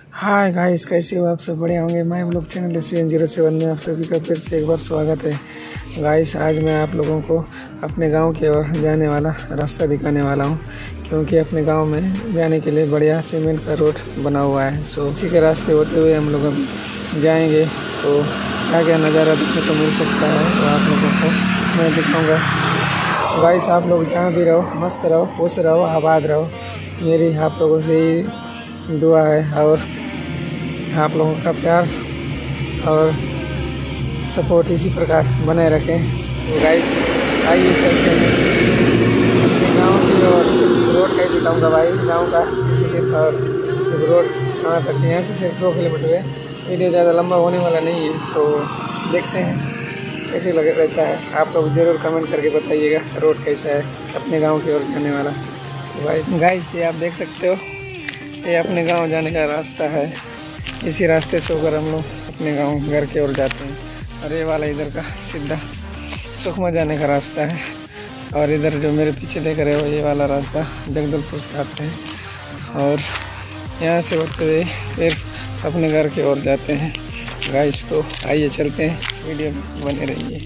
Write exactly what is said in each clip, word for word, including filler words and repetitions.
Hi guys, कैसे हो आप सब? बढ़िया होंगे। मैं blog channel S V N zero seven में आप सभी का फिर से एक बार स्वागत है। गाइस, आज मैं आप लोगों को अपने गांव की ओर जाने वाला रास्ता दिखाने वाला हूं, क्योंकि अपने गांव में जाने के लिए बढ़िया सीमेंट का रोड बना हुआ है। सो उसी के रास्ते होते हुए हम लोग अब जाएंगे, तो क्या क्या नज़ारा देखने को मिल सकता है तो आप लोगों को मैं दिखाऊँगा। गाइस, आप लोग जहाँ भी रहो मस्त रहो, खुश रहो, आबाद रहो, मेरी आप लोगों से ही दुआ है। और आप लोगों का प्यार और सपोर्ट इसी प्रकार बनाए रखें। तो गाइस, आइए चलते हैं अपने गांव की और रोड का ही दिखाऊंगा भाई, गांव का इसीलिए। और रोड कहाँ तक, यहाँ से सिर्फ दो किलोमीटर है। वीडियो ज़्यादा लंबा होने वाला नहीं है, तो देखते हैं कैसे लग रहता है। आप लोग ज़रूर कमेंट करके बताइएगा रोड कैसा है अपने गाँव की ओर जाने वाला। तो गाइस गाइस ये आप देख सकते हो, ये अपने गाँव जाने का रास्ता है। इसी रास्ते से होकर हम लोग अपने गांव घर की ओर जाते हैं। और ये वाला इधर का सीधा सुकमा जाने का रास्ता है। और इधर जो मेरे पीछे देख रहे हो, ये वाला रास्ता जगदलपुर से आते हैं और यहाँ से होते हुए फिर अपने घर की ओर जाते हैं। गाइस, तो आइए चलते हैं, वीडियो में बने रहिए।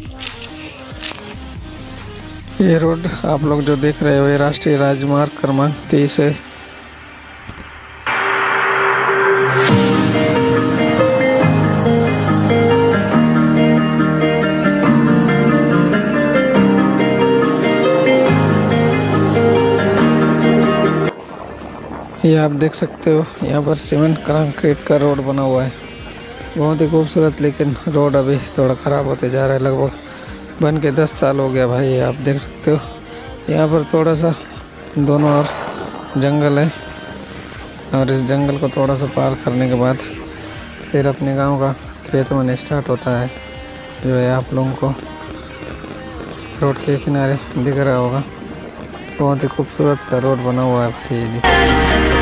ये रोड आप लोग जो देख रहे हो, ये राष्ट्रीय राजमार्ग क्रमांक तेईस है। ये आप देख सकते हो, यहाँ पर सीमेंट कंक्रीट का रोड बना हुआ है, बहुत ही खूबसूरत। लेकिन रोड अभी थोड़ा ख़राब होते जा रहा है। लगभग बन के दस साल हो गया भाई। आप देख सकते हो, यहाँ पर थोड़ा सा दोनों ओर जंगल है, और इस जंगल को थोड़ा सा पार करने के बाद फिर अपने गांव का खेत बने स्टार्ट होता है, जो है आप लोगों को रोड के किनारे दिख रहा होगा। बहुत ही खूबसूरत सा रोड बना हुआ है भाई।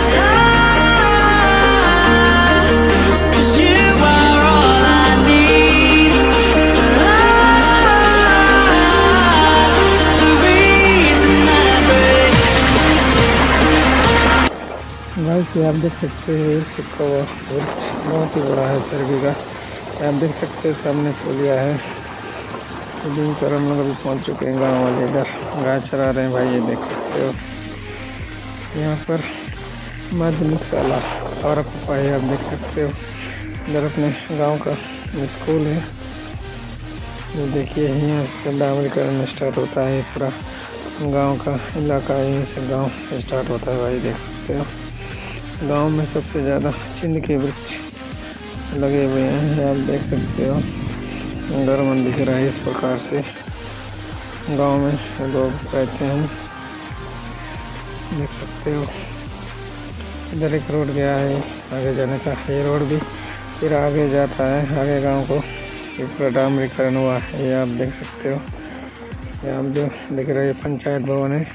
गाइस, ये आप देख सकते हैं, सिक्का हुआ वृक्ष बहुत ही बड़ा है सरगी का। आप देख सकते हैं सामने पुलिया है। दिन पर हम लोग अभी पहुँच चुके हैं। गाँव वाले इधर गाय चरा रहे हैं भाई, ये देख सकते हो। यहाँ पर माध्यमिक शाला और है, आप देख सकते हो। इधर अपने गांव का स्कूल है, जो देखिए यहाँ से डामरीकरण स्टार्ट होता है। पूरा गांव का इलाका यहीं से गांव स्टार्ट होता है भाई, देख सकते हो। गांव में सबसे ज़्यादा चिंद के वृक्ष लगे हुए हैं, आप देख सकते हो। घर मन दिख रहा है इस प्रकार से गांव में लोग रहते हैं, देख सकते हो। इधर एक रोड गया है आगे जाने का, ये रोड भी फिर आगे जाता है आगे गांव को। ये पूरा डामरीकरण हुआ है, ये आप देख सकते हो। यहाँ जो दिख रहा है पंचायत भवन है,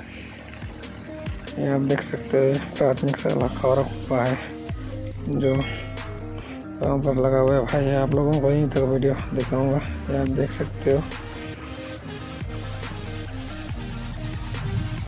ये आप देख सकते हो। प्राथमिक शाला खौरकुपा है जो गाँव पर लगा हुआ है भाई। आप लोगों को यहीं तक वीडियो दिखाऊंगा, ये आप देख सकते हो।